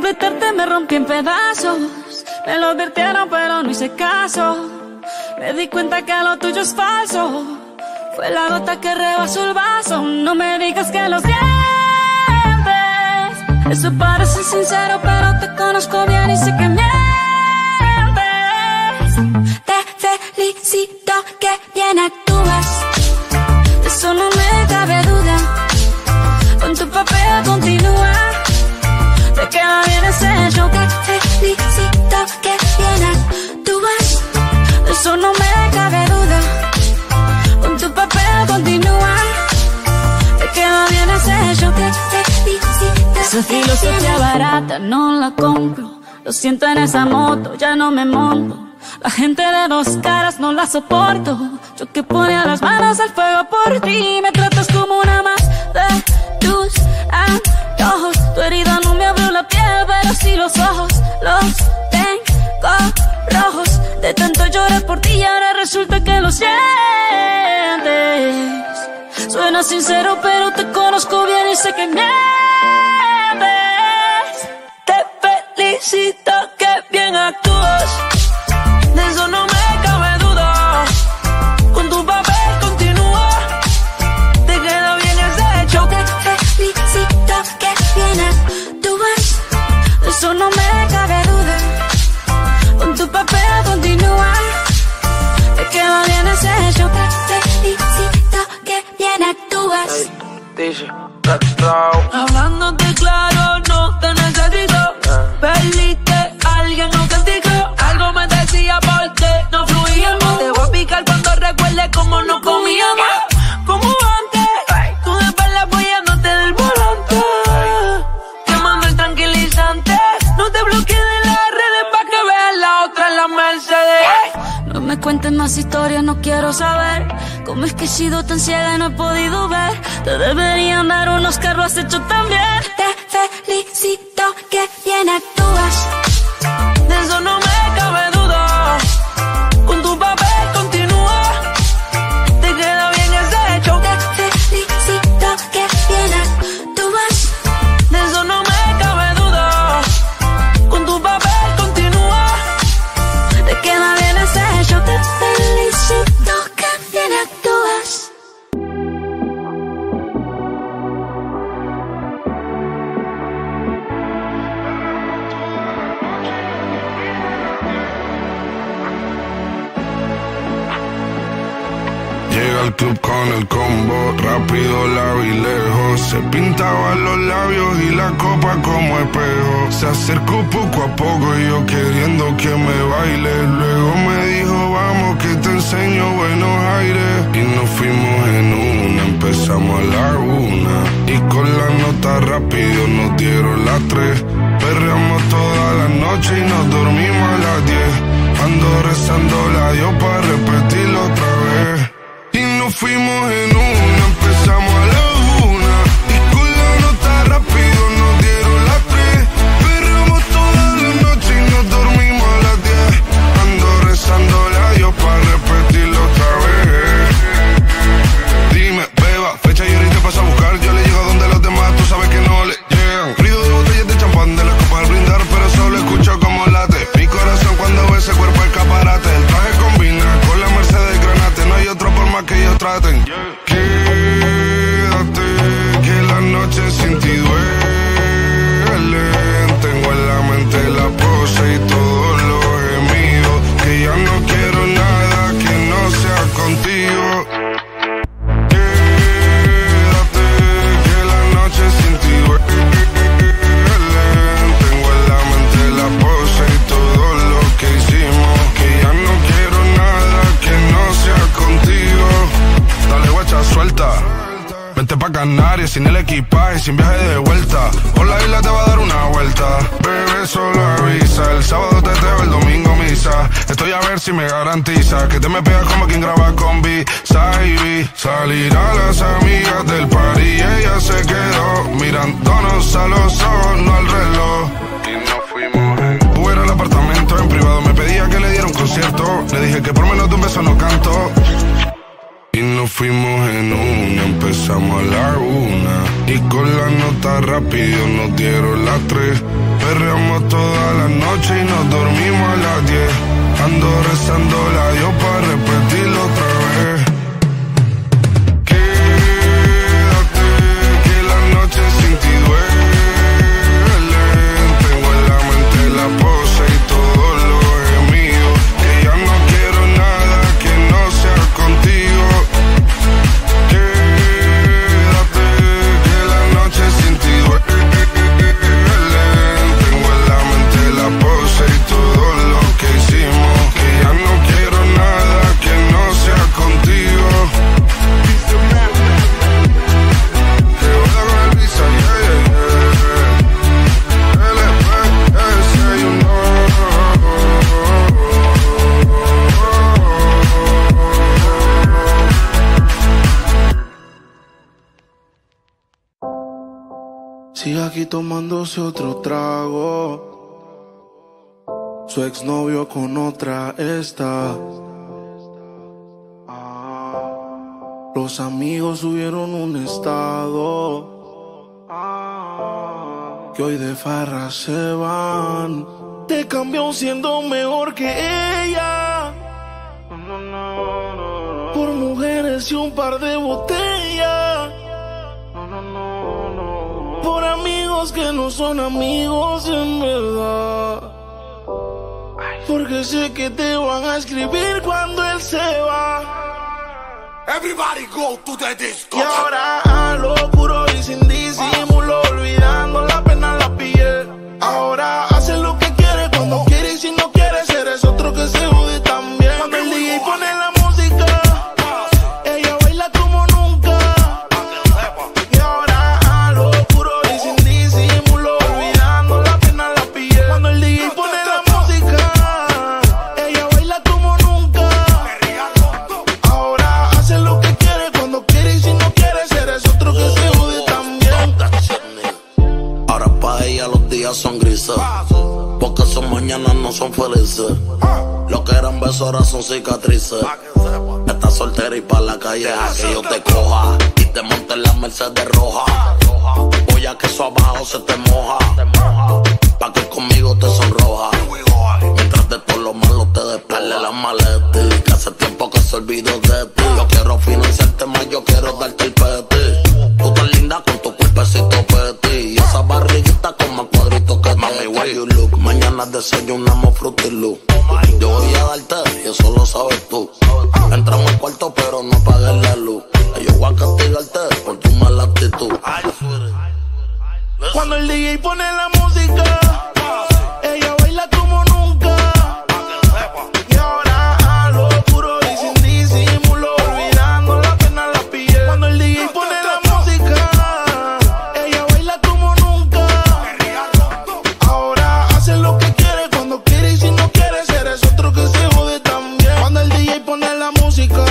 advertirte me rompí en pedazos. Me lo advirtieron pero no hice caso. Me di cuenta que lo tuyo es falso. Fue la gota que rebasó el vaso. No me digas que lo sientes. Eso parece sincero pero te conozco bien y sé que mientes. Te felicito que bien actúas. De eso no me cabe duda. Con tu papel continúa. Te queda bien ese show. Te felicito que bien actúas. De eso no me cabe duda. Con tu papel continúa. Te queda bien ese show. Te felicito. Esa filosofía barata no la compro. Lo siento en esa moto, ya no me monto. La gente de dos caras no la soporto. Yo que ponía las manos al fuego por ti. Me tratas como una más de tus antojos. Tu herida no me abrió la piel, pero sí los ojos. Los tengo rojos. De tanto lloré por ti y ahora resulta que lo sientes. Suena sincero pero te conozco bien y sé que mientes. Te felicito que bien actúas. De eso no me cabe duda. Con tu papel continúa. Te queda bien ese hecho. Te felicito que bien actúas. De eso no me cabe duda. Con tu papel continúa. Te queda bien ese hecho. Te felicito que bien actúas. Hablándote claro, no te necesito. Perdiste a alguien auténtico. Algo me decía porque no fluíamos. Te voy a picar cuando recuerde cómo nos comíamos. Como antes, tú de espalda apoyándote del volante. Quemando el tranquilizante. No te bloquees de las redes pa' que veas la otra en la Mercedes. No me cuentes más historias, no quiero saber. ¿Cómo es que he sido tan ciega y no he podido ver? Te deberían dar unos Oscar, lo has hecho tan bien. Te felicito que bien actúas. De eso no me cabe duda. Con tu papel continúa. Te queda bien ese hecho. Te felicito que bien actúas. De eso no me cabe duda. Con tu papel continúa. Te queda bien ese hecho. Te felicito que bien actúas. Llega al club con el combo, rápido, largo y lejos. Se pintaba los labios y la copa como espejo. Se acercó poco a poco y yo queriendo que me baile. Luego me dijo, vamos que te enseño buenos aires. Y nos fuimos en una, empezamos a la 1. Y con la nota rápido nos dieron las 3. Perreamos toda la noche y nos dormimos a las 10. Ando rezando la Dios para repetirlo otra vez. Y nos fuimos en una, empezamos a la 1. Y con la nota rápido nos dieron las 3. Perramos toda la noche y nos dormimos a las 10. Ando rezando a Dios para repetirlo otra vez. Dime, beba, fecha y ahorita paso a buscar. Yo le llego donde los demás, tú sabes que no le llegan. Ruido de botellas de champán, de las copas al brindar, pero solo escucho como late mi corazón cuando ve ese cuerpo escaparate. El traje combina con la Mercedes Granate. No hay otro por más que ellos traten. Quédate, que la noche sin ti duele. Tengo en la mente la pose y todos los gemidos. Que ya no quiero nada que no sea contigo. Quédate, que la noche sin ti duele. Tengo en la mente la pose y todo lo que hicimos. Que ya no quiero nada que no sea contigo. Dale guacha, suelta. Vente pa' Canarias sin el equipaje, sin viaje de vuelta. Por la isla te va a dar una vuelta. Bebé, solo avisa. El sábado teteo, el domingo misa. Estoy a ver si me garantiza que te me pegas como quien graba con B-Side. Salir a las amigas del party y ella se quedó mirándonos a los ojos, no al reloj. Y nos fuimos en Uber al apartamento en privado. Me pedía que le diera un concierto. Le dije que por menos de un beso no canto. Y nos fuimos en una, empezamos a la 1. Y con la nota rápido nos dieron las 3. Perreamos toda la noche y nos dormimos a las 10. Ando rezando la Dios para repetirlo otra vez. Quédate, que la noche sin ti duele. Tengo en la mente la pose y todo lo gemido. Que ya no quiero nada que no sea contigo. Quédate, que la noche sin ti duele. Tengo en la mente la pose y todo lo que hicimos. Que ya no quiero nada que no sea contigo. Que voy a dar visa, yeah, yeah, yeah. LPS, you know. Sigue aquí tomándose otro trago. Su exnovio con otra está. Los amigos subieron un estado. Que hoy de farra se van. Te cambió siendo mejor que ella. Por mujeres y un par de botellas. Por amigos que no son amigos en verdad. Porque sé que te van a escribir cuando él se va. Everybody go to the disco. Y ahora a lo puro y sin disimulo, olvidando la pena en la piel. Ahora hace lo que quiere cuando quiere y si no quiere eres otro que se jode también. Cuando el DJ pone la música, ella baila como nunca. Y ahora a lo puro y sin disimulo, olvidando la pena en la piel. Cuando el DJ pone la música, ella baila como nunca. Ahora hace lo que quiere cuando quiere y si no quiere eres otro que se jode también. Ahora pa' ella los días son grises, porque sus mañanas no son felices. Lo que eran besos ahora son cicatrices. Estás soltera y pa' la calle deja que yo te coja y te monte en la Mercedes roja. Voy a que eso abajo se te moja, pa' que conmigo te sonroja. Mientras de todo lo malo te despegue las maletas, que hace tiempo que se olvidó de ti. Yo quiero financiarte más, yo quiero darte el peti. Tú tan linda con tu cuerpecito peti y esa barriguita con más cuadritos que mami, where you look. Mañana desayunamos Fruity Loop. Yo voy a darte y eso lo sabes tú. Entramos al cuarto pero no apagues la luz. Yo voy a castigarte por tu mala actitud. Cuando el DJ pone la música, ella baila como nunca. Y ahora a lo puro y sin disimulo, olvidando la pena en la piel. Cuando el DJ pone la música, ella baila como nunca. Ahora hace lo que quiere cuando quiere y si no quiere eres otro que se jode también. Cuando el DJ pone la música,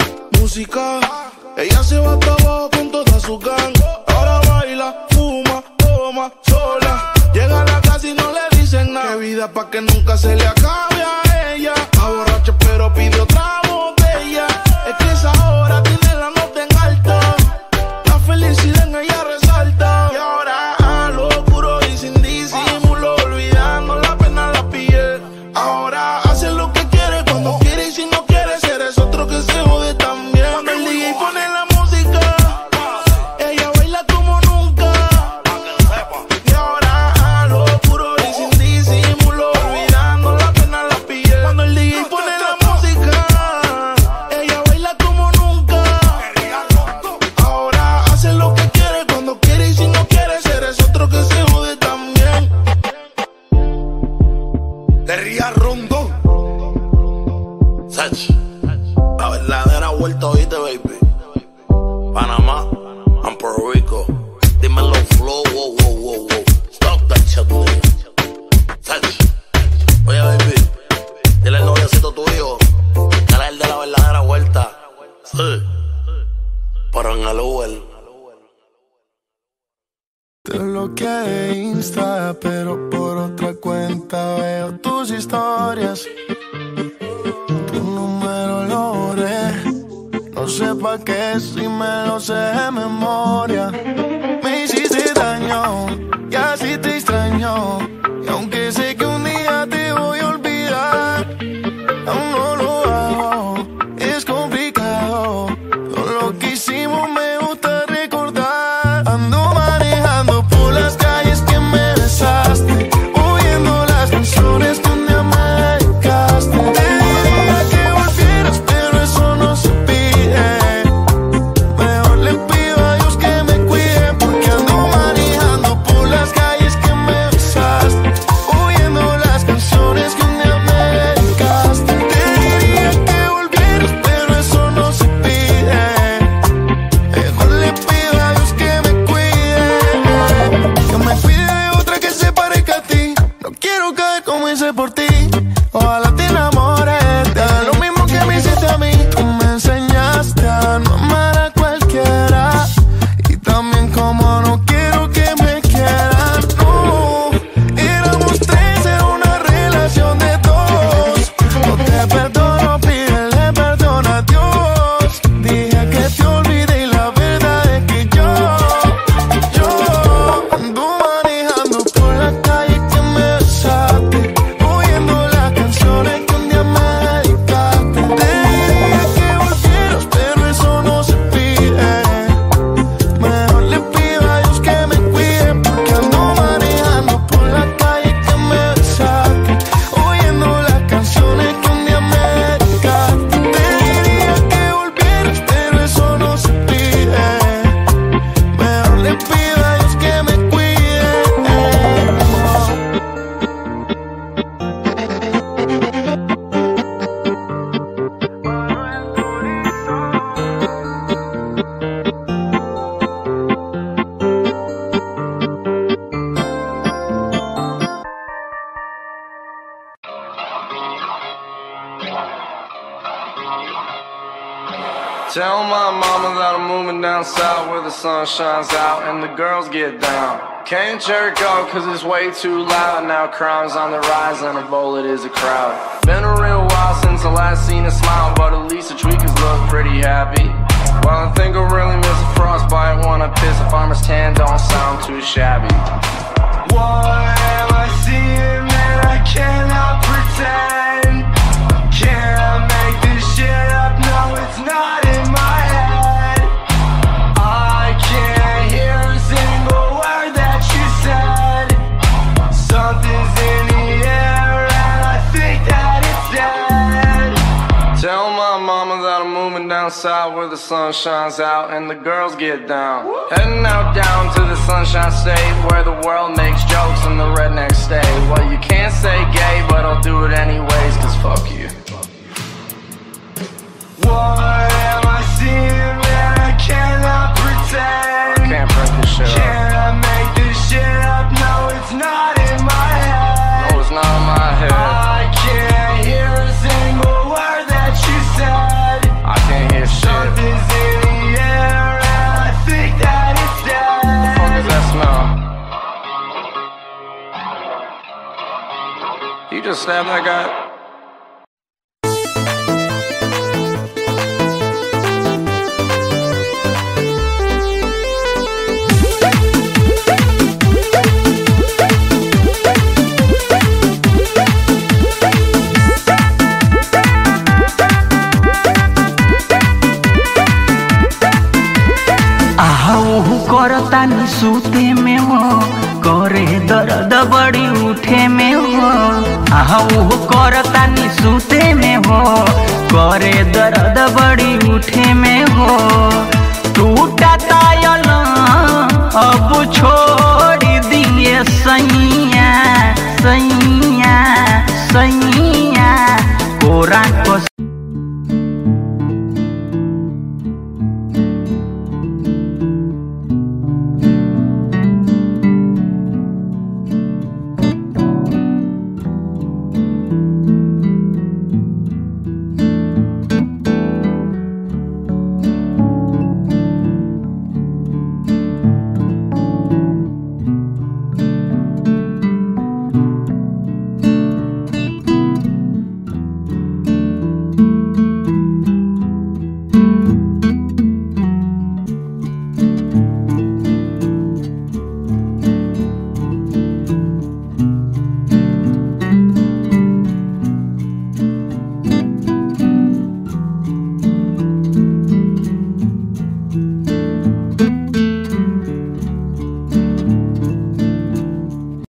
ella se va hasta abajo con toda su gang. Ahora baila, fuma, toma, sola. Llega a la casa y no le dicen nada. Qué vida pa' que nunca se le acabe a ella. Está borracha pero pide otra botella. Es que esa hora tiene la nota en alta. La felicidad en ella resalta. Y ahora a lo puro y sin disimulo, olvidando la pena en la piel. Ahora hace lo que quiere cuando quiere y si no quiere eres otro que se jode también. Cuando el DJ pone la música, ella baila como nunca. Y ahora a lo puro y sin disimulo, olvidando la pena en la piel. Cuando el DJ pone la música, ella baila como nunca. Ahora hace lo que quiere cuando quiere y si no quiere eres otro que se jode también. De Ría Rondón. Sech, la verdadera vuelta, oíste, baby. Panamá, and Puerto Rico. Dímelo, flow, wow, wow, wow, wow. Stop that shit, nigga. Sech, oye, baby, dile al noviecito tuyo que él es el de la verdadera vuelta. Sí, pero en el Uber. Te bloqueé Insta, pero por otra cuenta veo tus historias. Tu número lo borré, no sé pa' qué si me lo sé de memoria. Me hiciste daño y así te extraño. aún no lo hago. Es complicado, todo lo que hicimos me gusta recordar. Ando manejando por las calles que me besaste, oyendo las canciones que un día me dedicaste. Te diría que volvieras, pero eso no se pide. Mejor le pido a Dios que me cuide, porque ando manejando por las calles que me besaste, oyendo las canciones que un día me dedicaste. Te diría que volvieras, pero eso no se pide. Mejor le pido a Dios que me cuide de otra que se parezca a ti. No quiero caer como hice por ti. Ojalá te enamores, te haga lo mismo que me hiciste a mí. Tú me enseñaste a no amar a cualquiera, y también como no quiero que me quieran. No, éramos tres, era una relación de dos. No te perdono, pídele perdón a Dios. Dije que te olvidé y la verdad es que yo ando manejando por la calle que me besaste, oyendo las canciones que un día me dedicaste. Te diría que volvieras, pero eso no se pide. Mejor le pido a Dios que me cuide, porque ando manejando por la calle que me besaste, oyendo las canciones que un día me dedicaste. Te diría que volvieras, pero eso no se pide. Mejor le pido a Dios que me cuide. Tell my mama that I'm moving down south where the sun shines out and the girls get down. Can't jerk off cause it's way too loud. Now crime's on the rise and a bullet is a crowd. Been a real while since I last seen a smile, but at least the tweakers look pretty happy. Well, I think I really miss a frostbite when I piss. A farmer's tan don't sound too shabby. What am I seeing that I cannot pretend? Can't make this shit up, no it's not in my head. I can't hear a single word that you said. Something's in the air and I think that it's dead. Tell my mama that I'm moving down south where the sun shines out and the girls get down. Heading out down to the Sunshine State where the world makes jokes and the rednecks stay. Well, you can't say gay, but I'll do it anyways, cause fuck you. What am I seeing that I cannot pretend? I can't break this shit up. Can I make this shit up? No, it's not in my head. No, it's not in my head. I can't hear a single word that you said. I can't hear shit. Something's in the air and I think that it's dead. What the fuck is that smell? You just stabbed that guy? करतानी सूते में हो, करे दर्द बड़ी उठे में हो। आहू करतानी सूते में हो, करे दर्द बड़ी उठे में हो। टूटा तायल अब छोड़ दिए सैया सैया सैया, कोरा को